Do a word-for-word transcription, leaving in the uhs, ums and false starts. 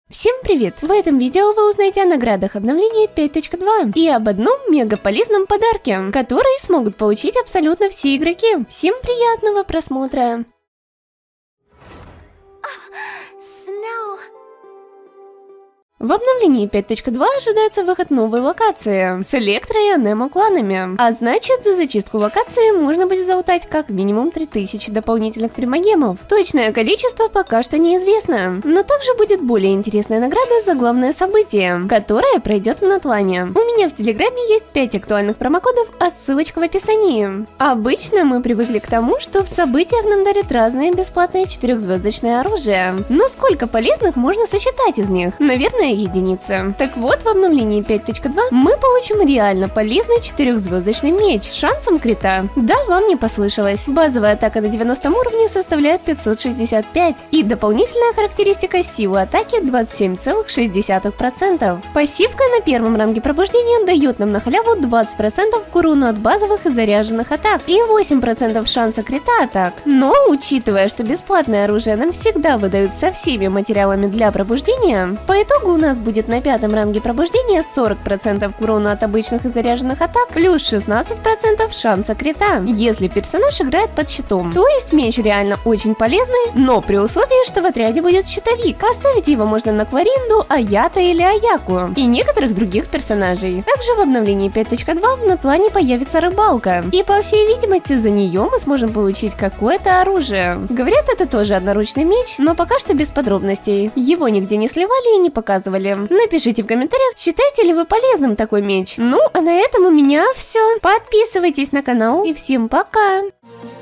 Всем привет! В этом видео вы узнаете о наградах обновления пять точка два и об одном мега полезном подарке, который смогут получить абсолютно все игроки. Всем приятного просмотра! В обновлении пять точка два ожидается выход новой локации с Электро и Анемо кланами, а значит, за зачистку локации можно будет залутать как минимум три тысячи дополнительных примагемов. Точное количество пока что неизвестно, но также будет более интересная награда за главное событие, которое пройдет в Натлане. У меня в Телеграме есть пять актуальных промокодов, а ссылочка в описании. Обычно мы привыкли к тому, что в событиях нам дарят разные бесплатные четырехзвездочные оружия, но сколько полезных можно сочетать из них? Наверное, единица. Так вот, в обновлении пять точка два мы получим реально полезный четырехзвездочный меч с шансом крита. Да, вам не послышалось. Базовая атака на девяностом уровне составляет пятьсот шестьдесят пять, и дополнительная характеристика силы атаки двадцать семь целых шесть десятых процента. Пассивка на первом ранге пробуждения дает нам на халяву двадцать процентов к урону от базовых и заряженных атак и восемь процентов шанса крита атак. Но, учитывая, что бесплатное оружие нам всегда выдают со всеми материалами для пробуждения, по итогу у нас будет на пятом ранге пробуждения сорок процентов к урону от обычных и заряженных атак, плюс шестнадцать процентов шанса крита, если персонаж играет под щитом. То есть меч реально очень полезный, но при условии, что в отряде будет щитовик. Оставить его можно на Кларинду, Аята или Аяку и некоторых других персонажей. Также в обновлении пять точка два в Натлане появится рыбалка, и по всей видимости за нее мы сможем получить какое-то оружие. Говорят, это тоже одноручный меч, но пока что без подробностей. Его нигде не сливали и не показывали. Напишите в комментариях, считаете ли вы полезным такой меч. Ну, а на этом у меня все. Подписывайтесь на канал и всем пока!